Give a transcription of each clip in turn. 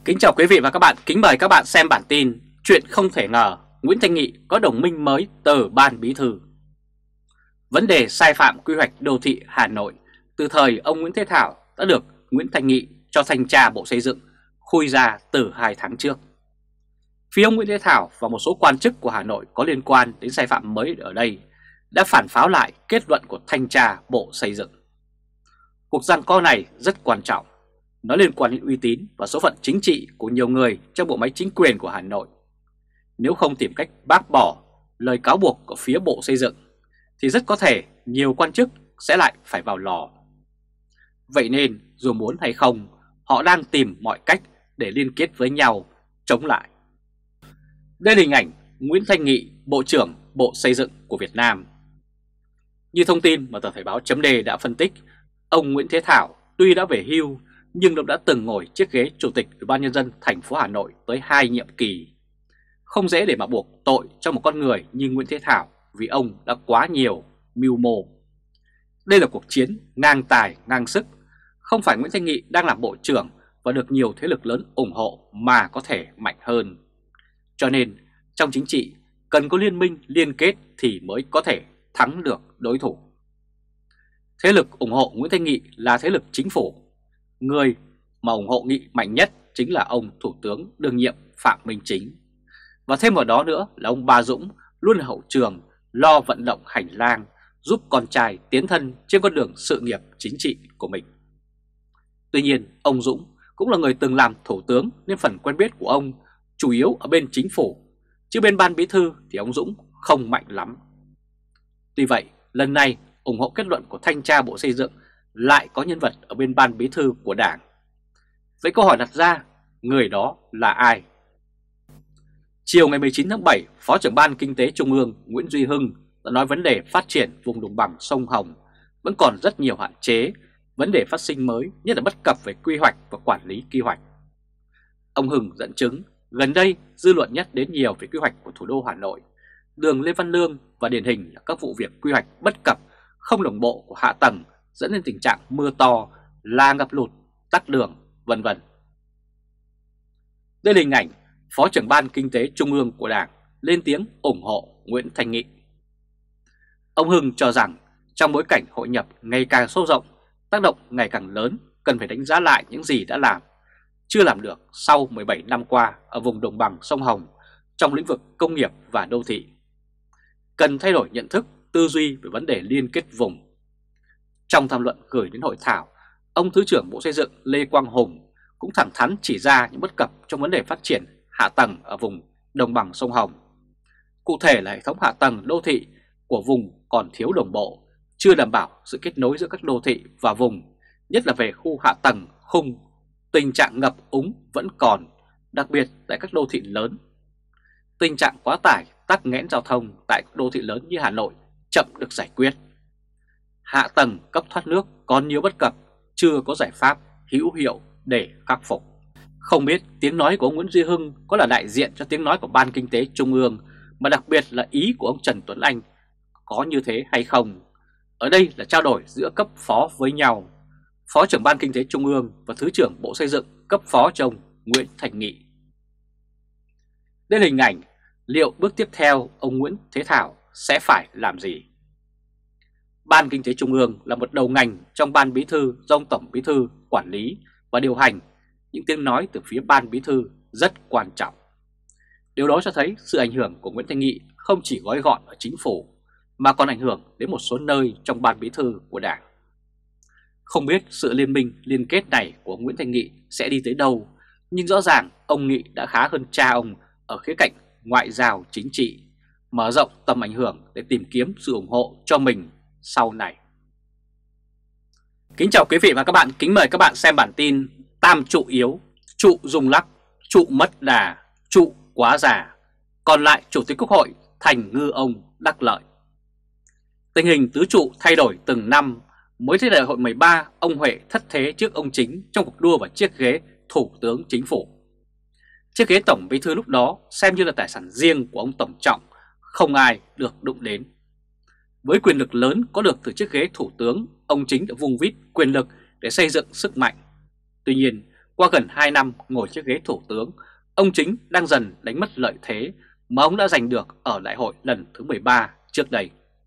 Kính chào quý vị và các bạn, kính mời các bạn xem bản tin Chuyện không thể ngờ Nguyễn Thanh Nghị có đồng minh mới từ Ban Bí thư. Vấn đề sai phạm quy hoạch đô thị Hà Nội từ thời ông Nguyễn Thế Thảo đã được Nguyễn Thanh Nghị cho thanh tra Bộ Xây dựng khui ra từ 2 tháng trước. Phía ông Nguyễn Thế Thảo và một số quan chức của Hà Nội có liên quan đến sai phạm mới ở đây đã phản pháo lại kết luận của thanh tra Bộ Xây dựng. Cuộc giằng co này rất quan trọng. Nó liên quan đến uy tín và số phận chính trị của nhiều người trong bộ máy chính quyền của Hà Nội. Nếu không tìm cách bác bỏ lời cáo buộc của phía Bộ Xây dựng thì rất có thể nhiều quan chức sẽ lại phải vào lò. Vậy nên dù muốn hay không, họ đang tìm mọi cách để liên kết với nhau chống lại. Đây là hình ảnh Nguyễn Thanh Nghị, Bộ trưởng Bộ Xây dựng của Việt Nam. Như thông tin mà tờ Thời báo chấm D đã phân tích, ông Nguyễn Thế Thảo tuy đã về hưu nhưng cũng đã từng ngồi chiếc ghế Chủ tịch Ủy ban Nhân dân thành phố Hà Nội tới 2 nhiệm kỳ. Không dễ để mà buộc tội cho một con người như Nguyễn Thế Thảo vì ông đã quá nhiều mưu mô. Đây là cuộc chiến ngang tài ngang sức. Không phải Nguyễn Thanh Nghị đang làm bộ trưởng và được nhiều thế lực lớn ủng hộ mà có thể mạnh hơn. Cho nên trong chính trị cần có liên minh liên kết thì mới có thể thắng được đối thủ. Thế lực ủng hộ Nguyễn Thanh Nghị là thế lực chính phủ. Người mà ủng hộ Nghị mạnh nhất chính là ông Thủ tướng đương nhiệm Phạm Minh Chính. Và thêm vào đó nữa là ông Ba Dũng luôn là hậu trường lo vận động hành lang giúp con trai tiến thân trên con đường sự nghiệp chính trị của mình. Tuy nhiên ông Dũng cũng là người từng làm thủ tướng nên phần quen biết của ông chủ yếu ở bên chính phủ, chứ bên Ban Bí thư thì ông Dũng không mạnh lắm. Tuy vậy lần này ủng hộ kết luận của thanh tra Bộ Xây dựng lại có nhân vật ở bên Ban Bí thư của Đảng. Vậy câu hỏi đặt ra, người đó là ai? Chiều ngày 19 tháng 7, Phó trưởng Ban Kinh tế Trung ương Nguyễn Duy Hưng đã nói vấn đề phát triển vùng đồng bằng sông Hồng vẫn còn rất nhiều hạn chế, vấn đề phát sinh mới nhất là bất cập về quy hoạch và quản lý quy hoạch. Ông Hưng dẫn chứng gần đây dư luận nhắc đến nhiều về quy hoạch của thủ đô Hà Nội, đường Lê Văn Lương và điển hình là các vụ việc quy hoạch bất cập, không đồng bộ của hạ tầng dẫn đến tình trạng mưa to, là ngập lụt, tắc đường, vân vân. Đây là hình ảnh Phó trưởng Ban Kinh tế Trung ương của Đảng lên tiếng ủng hộ Nguyễn Thanh Nghị. Ông Hưng cho rằng trong bối cảnh hội nhập ngày càng sâu rộng, tác động ngày càng lớn, cần phải đánh giá lại những gì đã làm, chưa làm được sau 17 năm qua ở vùng đồng bằng sông Hồng trong lĩnh vực công nghiệp và đô thị. Cần thay đổi nhận thức, tư duy về vấn đề liên kết vùng. Trong tham luận gửi đến hội thảo, ông Thứ trưởng Bộ Xây dựng Lê Quang Hùng cũng thẳng thắn chỉ ra những bất cập trong vấn đề phát triển hạ tầng ở vùng đồng bằng sông Hồng. Cụ thể là hệ thống hạ tầng đô thị của vùng còn thiếu đồng bộ, chưa đảm bảo sự kết nối giữa các đô thị và vùng, nhất là về khu hạ tầng khung. Tình trạng ngập úng vẫn còn, đặc biệt tại các đô thị lớn. Tình trạng quá tải, tắc nghẽn giao thông tại các đô thị lớn như Hà Nội chậm được giải quyết. Hạ tầng cấp thoát nước còn nhiều bất cập, chưa có giải pháp hữu hiệu để khắc phục. Không biết tiếng nói của ông Nguyễn Duy Hưng có là đại diện cho tiếng nói của Ban Kinh tế Trung ương, mà đặc biệt là ý của ông Trần Tuấn Anh có như thế hay không? Ở đây là trao đổi giữa cấp phó với nhau, Phó trưởng Ban Kinh tế Trung ương và Thứ trưởng Bộ Xây dựng cấp phó cho ông Nguyễn Thanh Nghị. Đây là hình ảnh liệu bước tiếp theo ông Nguyễn Thế Thảo sẽ phải làm gì? Ban Kinh tế Trung ương là một đầu ngành trong Ban Bí thư do ông Tổng Bí thư quản lý và điều hành. Những tiếng nói từ phía Ban Bí thư rất quan trọng. Điều đó cho thấy sự ảnh hưởng của Nguyễn Thanh Nghị không chỉ gói gọn ở chính phủ mà còn ảnh hưởng đến một số nơi trong Ban Bí thư của Đảng. Không biết sự liên minh liên kết này của Nguyễn Thanh Nghị sẽ đi tới đâu, nhưng rõ ràng ông Nghị đã khá hơn cha ông ở khía cạnh ngoại giao chính trị, mở rộng tầm ảnh hưởng để tìm kiếm sự ủng hộ cho mình sau này. Kính chào quý vị và các bạn, kính mời các bạn xem bản tin Tam trụ yếu, trụ rung lắc, trụ mất đà, trụ quá già, còn lại Chủ tịch Quốc hội thành ngư ông đắc lợi. Tình hình tứ trụ thay đổi từng năm. Mới tới đại hội 13, ông Huệ thất thế trước ông Chính trong cuộc đua vào chiếc ghế Thủ tướng Chính phủ. Chiếc ghế Tổng Bí thư lúc đó xem như là tài sản riêng của ông Tổng Trọng, không ai được đụng đến. Với quyền lực lớn có được từ chiếc ghế Thủ tướng, ông Chính đã vung vít quyền lực để xây dựng sức mạnh. Tuy nhiên, Qua gần 2 năm ngồi chiếc ghế thủ tướng, ông Chính đang dần đánh mất lợi thế mà ông đã giành được ở đại hội lần thứ 13 trước đây.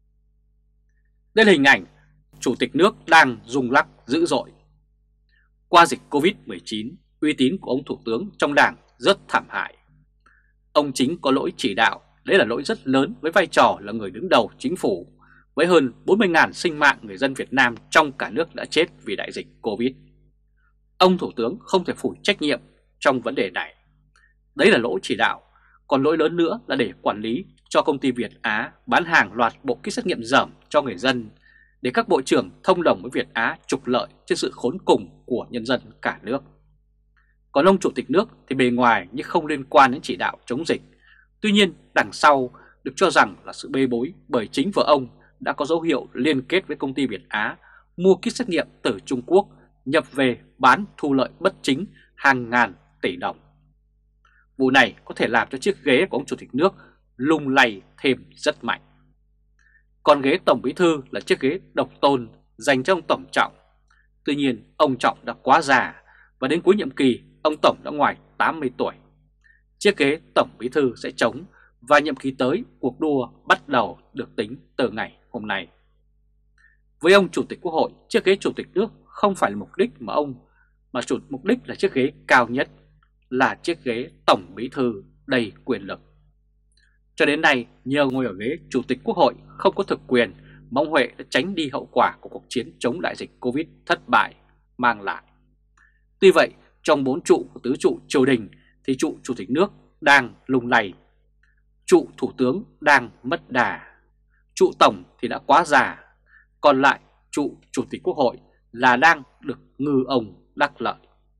Đây là hình ảnh Chủ tịch nước đang rung lắc dữ dội. Qua dịch Covid-19, uy tín của ông Thủ tướng trong Đảng rất thảm hại. Ông Chính có lỗi chỉ đạo, đấy là lỗi rất lớn với vai trò là người đứng đầu chính phủ, với hơn 40.000 sinh mạng người dân Việt Nam trong cả nước đã chết vì đại dịch Covid. Ông Thủ tướng không thể phủ trách nhiệm trong vấn đề này. Đấy là lỗi chỉ đạo, còn lỗi lớn nữa là để quản lý cho công ty Việt Á bán hàng loạt bộ kit xét nghiệm dởm cho người dân, để các bộ trưởng thông đồng với Việt Á trục lợi trên sự khốn cùng của nhân dân cả nước. Còn ông Chủ tịch nước thì bề ngoài nhưng không liên quan đến chỉ đạo chống dịch. Tuy nhiên đằng sau được cho rằng là sự bê bối bởi chính vợ ông đã có dấu hiệu liên kết với công ty Việt Á mua kit xét nghiệm từ Trung Quốc, nhập về bán thu lợi bất chính hàng ngàn tỷ đồng. Vụ này có thể làm cho chiếc ghế của ông Chủ tịch nước lung lay thêm rất mạnh. Còn ghế Tổng Bí thư là chiếc ghế độc tôn dành cho ông Tổng Trọng. Tuy nhiên ông Trọng đã quá già và đến cuối nhiệm kỳ ông Tổng đã ngoài 80 tuổi. Chiếc ghế Tổng Bí thư sẽ trống và nhiệm kỳ tới cuộc đua bắt đầu được tính từ ngày hôm nay. Với ông Chủ tịch Quốc hội, chiếc ghế Chủ tịch nước không phải là mục đích mà mục đích là chiếc ghế cao nhất, là chiếc ghế Tổng Bí thư đầy quyền lực. Cho đến nay, nhờ ngồi ở ghế Chủ tịch Quốc hội không có thực quyền, mà ông Huệ đã tránh đi hậu quả của cuộc chiến chống đại dịch Covid thất bại mang lại. Tuy vậy, trong 4 trụ của tứ trụ triều đình thì trụ Chủ tịch nước đang lung lay, trụ Thủ tướng đang mất đà, trụ Tổng thì đã quá già, còn lại trụ Chủ tịch Quốc hội là đang được ngư ông đắc lợi.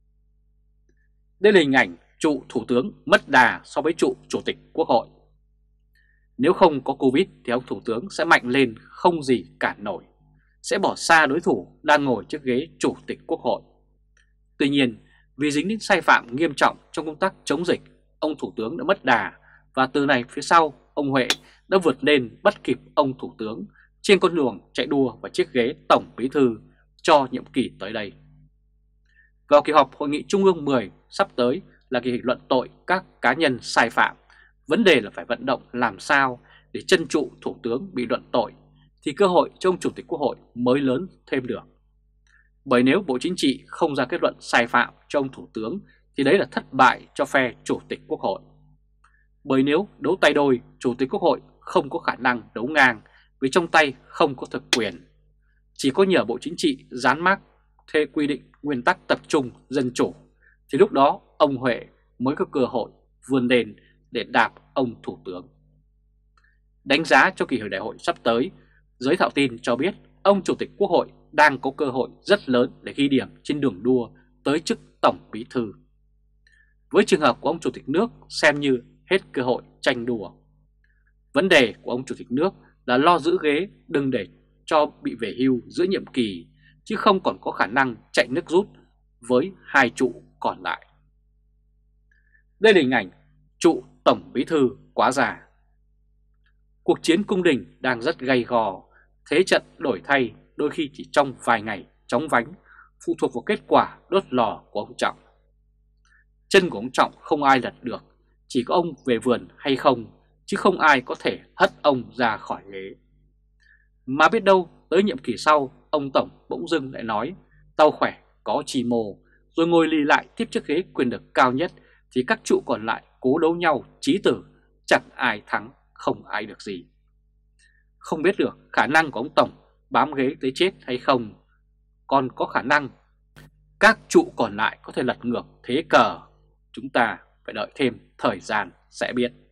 Đây là hình ảnh trụ Thủ tướng mất đà so với trụ Chủ tịch Quốc hội. Nếu không có Covid thì ông Thủ tướng sẽ mạnh lên không gì cản nổi, sẽ bỏ xa đối thủ đang ngồi chiếc ghế Chủ tịch Quốc hội. Tuy nhiên, vì dính đến sai phạm nghiêm trọng trong công tác chống dịch, ông Thủ tướng đã mất đà và từ này phía sau, ông Huệ đã vượt lên bắt kịp ông Thủ tướng trên con đường chạy đua vào chiếc ghế Tổng Bí thư cho nhiệm kỳ tới đây. Vào kỳ họp Hội nghị Trung ương 10 sắp tới là kỳ luận tội các cá nhân sai phạm. Vấn đề là phải vận động làm sao để chân trụ Thủ tướng bị luận tội thì cơ hội cho ông Chủ tịch Quốc hội mới lớn thêm được. Bởi nếu Bộ Chính trị không ra kết luận sai phạm cho ông Thủ tướng thì đấy là thất bại cho phe Chủ tịch Quốc hội. Bởi nếu đấu tay đôi, Chủ tịch Quốc hội không có khả năng đấu ngang vì trong tay không có thực quyền. Chỉ có nhờ Bộ Chính trị dán mác theo quy định nguyên tắc tập trung dân chủ thì lúc đó ông Huệ mới có cơ hội vươn lên để đạp ông Thủ tướng. Đánh giá cho kỳ đại hội sắp tới, giới thạo tin cho biết ông Chủ tịch Quốc hội đang có cơ hội rất lớn để ghi điểm trên đường đua tới chức Tổng Bí thư. Với trường hợp của ông Chủ tịch nước xem như hết cơ hội tranh đua. Vấn đề của ông Chủ tịch nước là lo giữ ghế đừng để cho bị về hưu giữa nhiệm kỳ, chứ không còn có khả năng chạy nước rút với 2 trụ còn lại. Đây là hình ảnh trụ Tổng Bí thư quá già. Cuộc chiến cung đình đang rất gay gò, thế trận đổi thay đôi khi chỉ trong vài ngày chóng vánh, phụ thuộc vào kết quả đốt lò của ông Trọng. Chân của ông Trọng không ai lật được, chỉ có ông về vườn hay không, chứ không ai có thể hất ông ra khỏi ghế. Mà biết đâu tới nhiệm kỳ sau, ông Tổng bỗng dưng lại nói tao khỏe, có chi mô, rồi ngồi lì lại tiếp chiếc ghế quyền lực cao nhất thì các trụ còn lại cố đấu nhau chí tử, chẳng ai thắng, không ai được gì. Không biết được khả năng của ông Tổng bám ghế tới chết hay không, còn có khả năng các trụ còn lại có thể lật ngược thế cờ. Chúng ta phải đợi thêm thời gian sẽ biết.